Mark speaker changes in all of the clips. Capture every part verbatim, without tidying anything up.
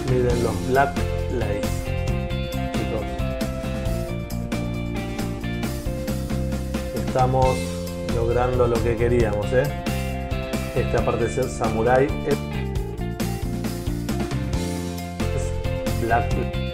Speaker 1: Miren los Black Lace, chicos. Estamos logrando lo que queríamos, ¿eh? Este, aparte de ser samurai, es Black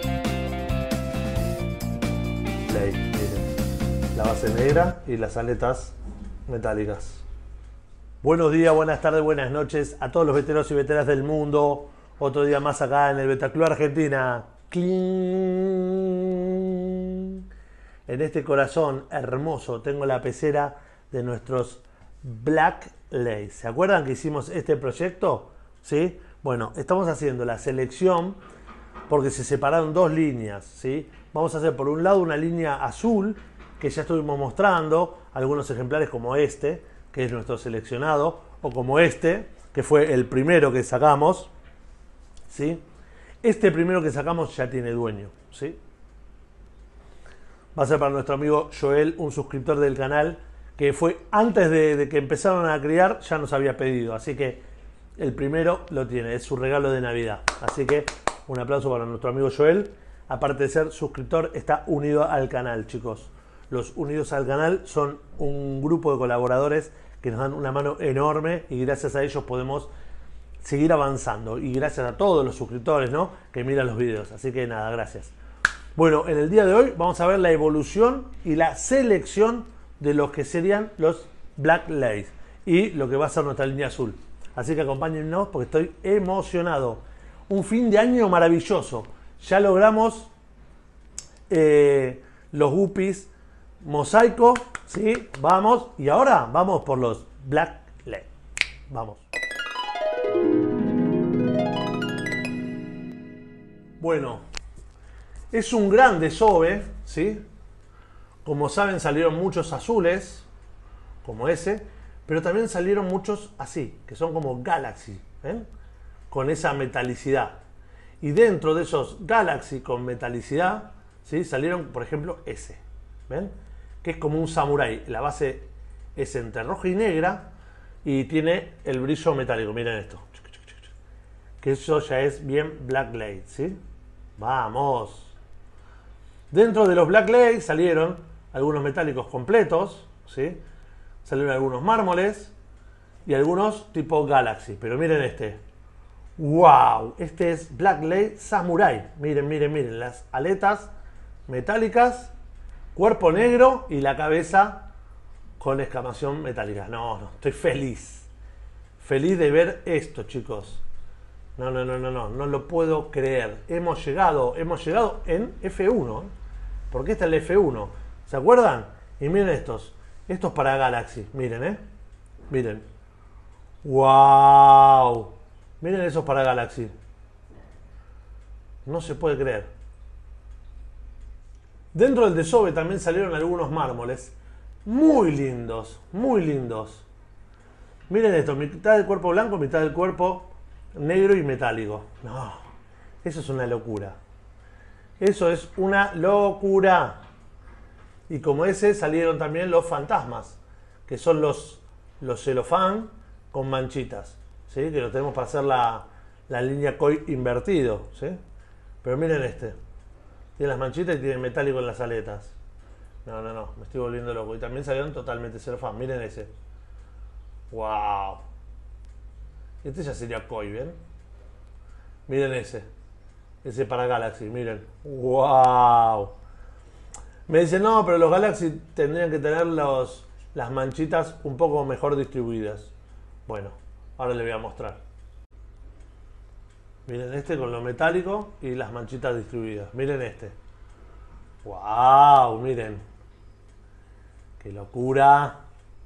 Speaker 1: Lace. Miren, la base negra y las aletas metálicas. Buenos días, buenas tardes, buenas noches a todos los veteranos y veteranas del mundo. Otro día más acá en el Betaclub Argentina. ¡Cling! En este corazón hermoso tengo la pecera de nuestros Black Lace. ¿Se acuerdan que hicimos este proyecto? ¿Sí? Bueno, estamos haciendo la selección porque se separaron dos líneas, ¿sí? Vamos a hacer por un lado una línea azul que ya estuvimos mostrando, algunos ejemplares como este, que es nuestro seleccionado, o como este, que fue el primero que sacamos, ¿sí? Este primero que sacamos ya tiene dueño, ¿sí? Va a ser para nuestro amigo Joel, un suscriptor del canal, que fue antes de, de que empezaron a criar, ya nos había pedido, así que el primero lo tiene, es su regalo de Navidad. Así que un aplauso para nuestro amigo Joel. Aparte de ser suscriptor, está unido al canal, chicos. Los unidos al canal son un grupo de colaboradores que nos dan una mano enorme y gracias a ellos podemos seguir avanzando. Y gracias a todos los suscriptores, ¿no?, que miran los videos. Así que nada, gracias. Bueno, en el día de hoy vamos a ver la evolución y la selección de los que serían los Black Lace y lo que va a ser nuestra línea azul. Así que acompáñennos porque estoy emocionado. Un fin de año maravilloso. Ya logramos eh, los guppies mosaico, ¿sí? Vamos. Y ahora vamos por los Black Lace. Vamos. Bueno, es un gran desove, ¿sí? Como saben, salieron muchos azules, como ese, pero también salieron muchos así, que son como Galaxy, ¿ven? Con esa metalicidad. Y dentro de esos Galaxy con metalicidad, ¿sí?, salieron, por ejemplo, ese, ¿ven? Que es como un samurái. La base es entre roja y negra y tiene el brillo metálico. Miren esto. Que eso ya es bien Black Lace, ¿sí? Vamos. Dentro de los Black Lace salieron algunos metálicos completos, ¿sí? Salieron algunos mármoles y algunos tipo Galaxy. Pero miren este. ¡Wow! Este es Black Lace Samurai. Miren, miren, miren. Las aletas metálicas, cuerpo negro y la cabeza con escamación metálica. No, no, estoy feliz. Feliz de ver esto, chicos. No, no, no, no, no. No lo puedo creer. Hemos llegado, hemos llegado en F uno. ¿eh? Porque este es el F uno. ¿Se acuerdan? Y miren estos. Estos para Galaxy. Miren, ¿eh? Miren. ¡Wow! Miren esos para Galaxy. No se puede creer. Dentro del desove también salieron algunos mármoles. Muy lindos. Muy lindos. Miren esto. Mitad del cuerpo blanco, mitad del cuerpo negro y metálico. No. Eso es una locura. Eso es una locura. Y como ese salieron también los fantasmas. Que son los, los celofán con manchitas. ¿Sí? Que lo tenemos para hacer la, la línea koi invertido, ¿sí? Pero miren este. Tiene las manchitas y tiene metálico en las aletas. No, no, no. Me estoy volviendo loco. Y también salieron totalmente celofán. Miren ese. ¡Wow! Este ya sería koi, ¿ven? Miren ese. Ese para Galaxy, miren. ¡Wow! Me dicen, no, pero los Galaxy tendrían que tener los, las manchitas un poco mejor distribuidas. Bueno. Ahora les voy a mostrar. Miren este con lo metálico y las manchitas distribuidas. Miren este. ¡Wow! Miren. ¡Qué locura!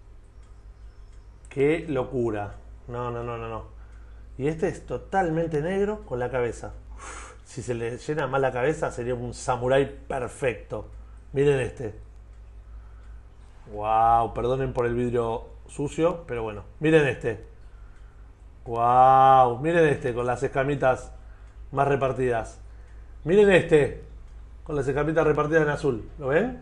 Speaker 1: ¡Qué locura! No, no, no, no, no. Y este es totalmente negro con la cabeza. Uf, si se le llena más la cabeza sería un samurái perfecto. Miren este. ¡Wow! Perdonen por el vidrio sucio, pero bueno. Miren este. ¡Wow! Miren este con las escamitas más repartidas. Miren este con las escamitas repartidas en azul. ¿Lo ven?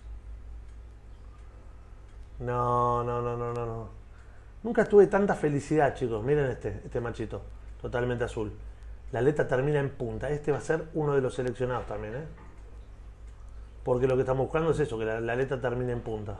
Speaker 1: No, no, no, no, no, no. Nunca tuve tanta felicidad, chicos. Miren este, este machito. Totalmente azul. La aleta termina en punta. Este va a ser uno de los seleccionados también, ¿eh? Porque lo que estamos buscando es eso, que la, la aleta termine en punta.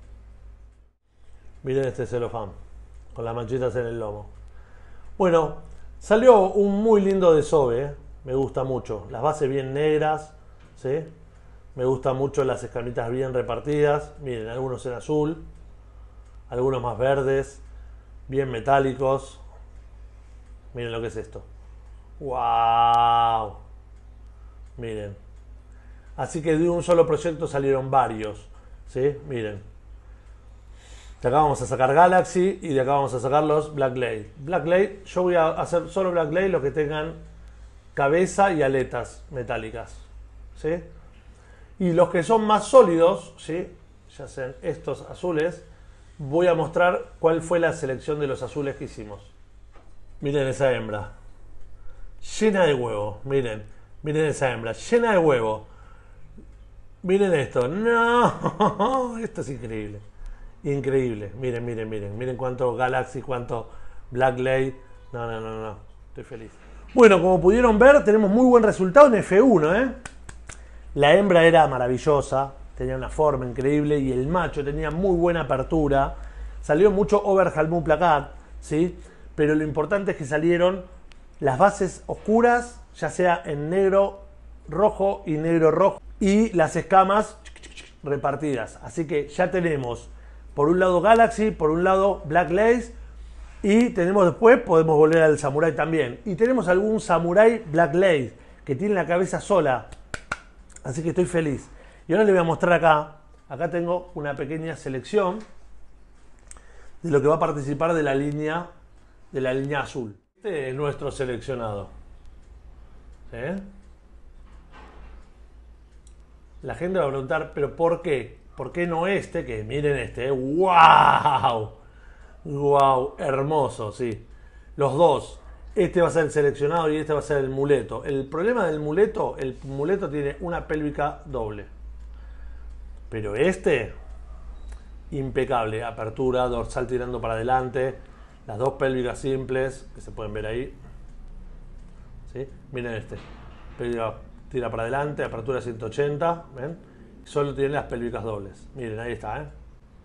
Speaker 1: Miren este celofán, con las manchitas en el lomo. Bueno, salió un muy lindo desove, ¿eh? Me gusta mucho. Las bases bien negras, ¿sí? Me gustan mucho las escamitas bien repartidas. Miren, algunos en azul, algunos más verdes, bien metálicos. Miren lo que es esto. ¡Wow! Miren. Así que de un solo proyecto salieron varios, ¿sí? Miren. De acá vamos a sacar Galaxy y de acá vamos a sacar los Blacklay. Blacklay, yo voy a hacer solo Blacklay los que tengan cabeza y aletas metálicas, ¿sí? Y los que son más sólidos, ¿sí? Ya sean estos azules, voy a mostrar cuál fue la selección de los azules que hicimos. Miren esa hembra, llena de huevo, miren, miren esa hembra, llena de huevo. Miren esto, no, esto es increíble, increíble, miren, miren, miren, miren cuánto Galaxy, cuánto Blacklay, no, no, no, no, estoy feliz. Bueno, como pudieron ver, tenemos muy buen resultado en F uno, ¿eh? La hembra era maravillosa, tenía una forma increíble y el macho tenía muy buena apertura, salió mucho Overhalmú placat, ¿sí? Pero lo importante es que salieron las bases oscuras, ya sea en negro, rojo y negro rojo, y las escamas repartidas. Así que ya tenemos por un lado Galaxy, por un lado Black Lace, y tenemos después, podemos volver al Samurai también. Y tenemos algún Samurai Black Lace que tiene la cabeza sola. Así que estoy feliz. Y ahora les voy a mostrar acá. Acá tengo una pequeña selección de lo que va a participar de la línea, de la línea azul. Este es nuestro seleccionado. ¿Sí? La gente va a preguntar, ¿pero por qué? ¿Por qué no este? Que miren este, ¿eh? ¡Wow! ¡Wow! Hermoso, sí. Los dos. Este va a ser el seleccionado y este va a ser el muleto. El problema del muleto, el muleto tiene una pélvica doble. Pero este, impecable. Apertura, dorsal tirando para adelante. Las dos pélvicas simples, que se pueden ver ahí. ¿Sí? Miren este. Pélvica tira para adelante, apertura ciento ochenta. ¿Ven? Solo tiene las pélvicas dobles. Miren, ahí está, ¿eh?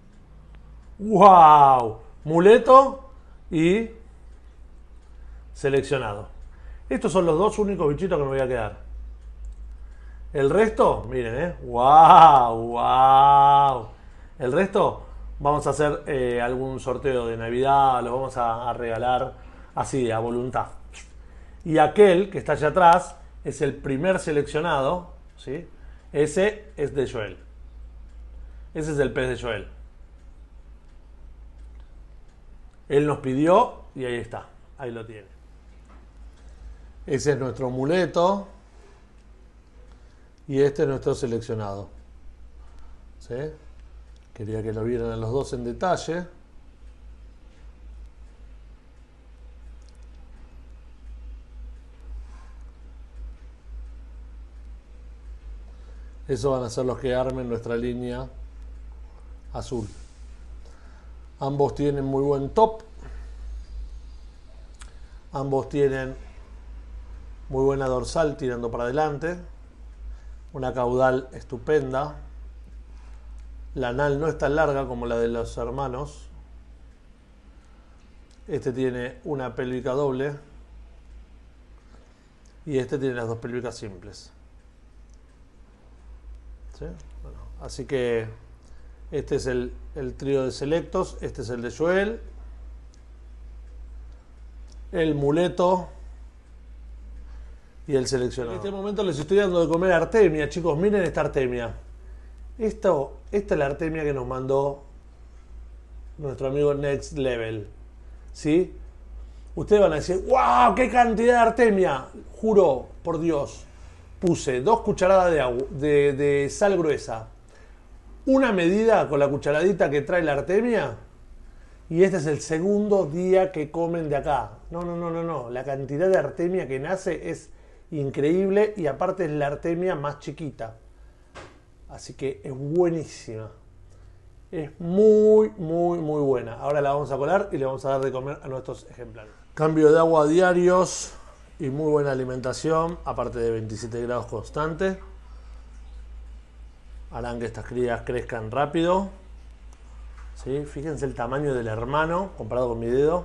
Speaker 1: ¡Wow! Muleto y seleccionado. Estos son los dos únicos bichitos que me voy a quedar. El resto, miren, ¿eh? ¡Wow! ¡Wow! El resto vamos a hacer eh, algún sorteo de Navidad, lo vamos a, a regalar así, a voluntad. Y aquel que está allá atrás es el primer seleccionado, ¿sí? Ese es de Joel. Ese es el pez de Joel. Él nos pidió y ahí está. Ahí lo tiene. Ese es nuestro muleto. Y este es nuestro seleccionado. ¿Sí? Quería que lo vieran a los dos en detalle. Esos van a ser los que armen nuestra línea azul. Ambos tienen muy buen top. Ambos tienen muy buena dorsal tirando para adelante. Una caudal estupenda. La anal no es tan larga como la de los hermanos. Este tiene una pélvica doble. Y este tiene las dos pélvicas simples. ¿Sí? Bueno, así que este es el, el trío de selectos. Este es el de Joel. El muleto. Y el seleccionado. En este momento les estoy dando de comer artemia, chicos. Miren esta artemia. Esto, esta es la artemia que nos mandó nuestro amigo Next Level. ¿Sí? Ustedes van a decir, ¡wow! ¡Qué cantidad de artemia! Juro, por Dios. Puse dos cucharadas de, agua, de, de sal gruesa. Una medida con la cucharadita que trae la artemia. Y este es el segundo día que comen de acá. No, no, no, no, no. La cantidad de artemia que nace es increíble y aparte es la artemia más chiquita. Así que es buenísima. Es muy, muy, muy buena. Ahora la vamos a colar y le vamos a dar de comer a nuestros ejemplares. Cambio de agua diarios y muy buena alimentación, aparte de veintisiete grados constante, harán que estas crías crezcan rápido. ¿Sí? Fíjense el tamaño del hermano comparado con mi dedo.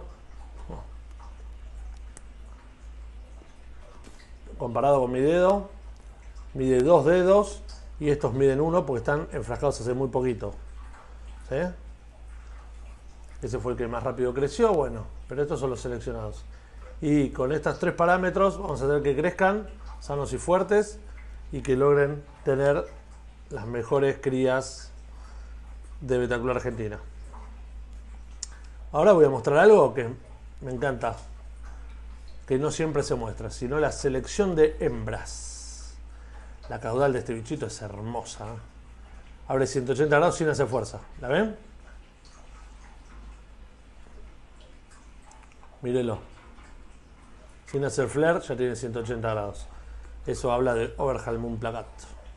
Speaker 1: Comparado con mi dedo, mide dos dedos y estos miden uno porque están enfrascados hace muy poquito. ¿Sí? Ese fue el que más rápido creció, bueno, pero estos son los seleccionados. Y con estos tres parámetros vamos a hacer que crezcan sanos y fuertes y que logren tener las mejores crías de Betacula Argentina. Ahora voy a mostrar algo que me encanta, que no siempre se muestra, sino la selección de hembras. La caudal de este bichito es hermosa, ¿eh? Abre ciento ochenta grados sin hacer fuerza. ¿La ven? Mírelo. Sin hacer flare ya tiene ciento ochenta grados. Eso habla de Oberhalmund Plakat.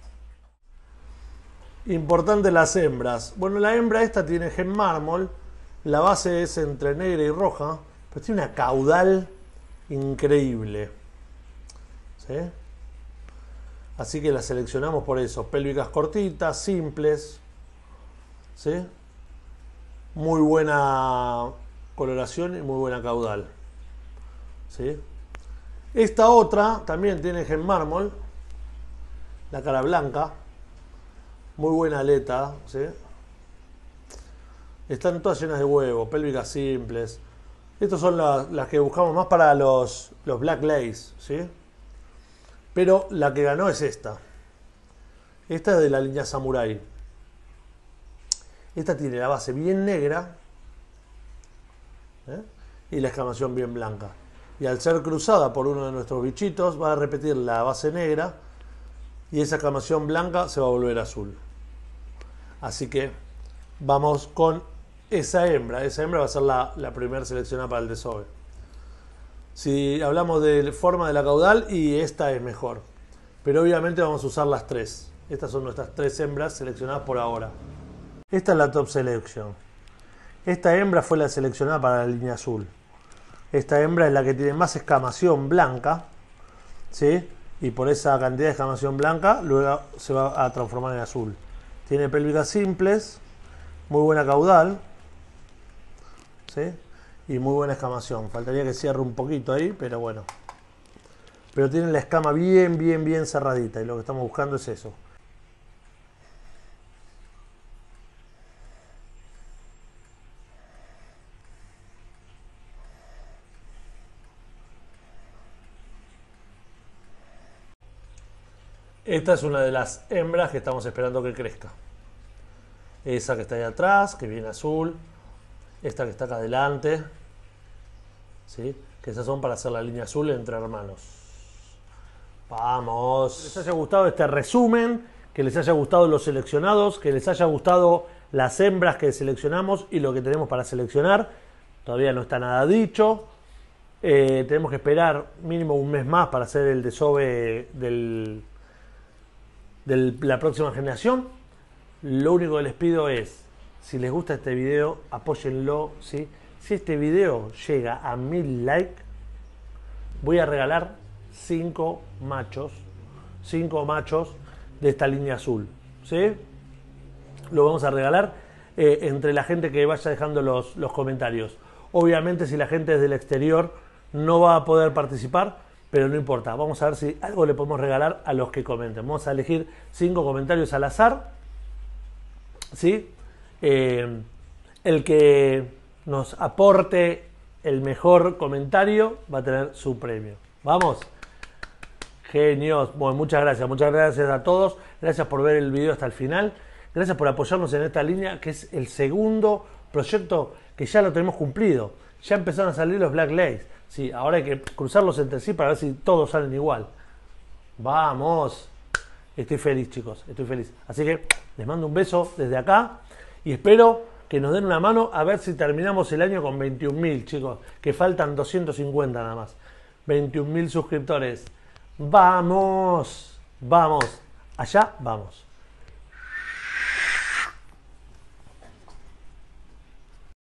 Speaker 1: Importante las hembras. Bueno, la hembra esta tiene gen mármol. La base es entre negra y roja. Pero tiene una caudal increíble. ¿Sí? Así que la seleccionamos por eso. Pélvicas cortitas, simples. ¿Sí? Muy buena coloración y muy buena caudal. ¿Sí? Esta otra también tiene gen mármol. La cara blanca. Muy buena aleta. ¿Sí? Están todas llenas de huevo. Pélvicas simples. Estas son las, las que buscamos más para los, los Black Lace. ¿Sí? Pero la que ganó es esta. Esta es de la línea Samurai. Esta tiene la base bien negra, ¿eh? Y la escamación bien blanca. Y al ser cruzada por uno de nuestros bichitos, va a repetir la base negra y esa escamación blanca se va a volver azul. Así que vamos con esa hembra. Esa hembra va a ser la, la primera seleccionada para el desove. Si hablamos de forma de la caudal, y esta es mejor. Pero obviamente vamos a usar las tres. Estas son nuestras tres hembras seleccionadas por ahora. Esta es la top selection. Esta hembra fue la seleccionada para la línea azul. Esta hembra es la que tiene más escamación blanca, ¿sí? Y por esa cantidad de escamación blanca luego se va a transformar en azul. Tiene pélvicas simples, muy buena caudal, ¿sí? Y muy buena escamación. Faltaría que cierre un poquito ahí, pero bueno. Pero tiene la escama bien, bien, bien cerradita y lo que estamos buscando es eso. Esta es una de las hembras que estamos esperando que crezca. Esa que está ahí atrás, que viene azul. Esta que está acá adelante. ¿Sí? Que esas son para hacer la línea azul entre hermanos. Vamos. Que les haya gustado este resumen. Que les haya gustado los seleccionados. Que les haya gustado las hembras que seleccionamos y lo que tenemos para seleccionar. Todavía no está nada dicho. Eh, tenemos que esperar mínimo un mes más para hacer el desove del... de la próxima generación. Lo único que les pido es, si les gusta este video, apóyenlo, ¿sí? Si este video llega a mil likes, voy a regalar cinco machos, cinco machos de esta línea azul, ¿sí? Lo vamos a regalar eh, entre la gente que vaya dejando los, los comentarios. Obviamente, si la gente es del exterior, no va a poder participar, pero no importa, vamos a ver si algo le podemos regalar a los que comenten. Vamos a elegir cinco comentarios al azar, ¿sí? Eh, el que nos aporte el mejor comentario va a tener su premio. ¿Vamos? Genios. Bueno, muchas gracias, muchas gracias a todos. Gracias por ver el video hasta el final. Gracias por apoyarnos en esta línea, que es el segundo proyecto que ya lo tenemos cumplido. Ya empezaron a salir los Black Lace. Sí, ahora hay que cruzarlos entre sí para ver si todos salen igual. Vamos. Estoy feliz, chicos. Estoy feliz. Así que les mando un beso desde acá. Y espero que nos den una mano a ver si terminamos el año con veintiún mil, chicos. Que faltan doscientos cincuenta nada más. veintiún mil suscriptores. Vamos. Vamos. Allá vamos.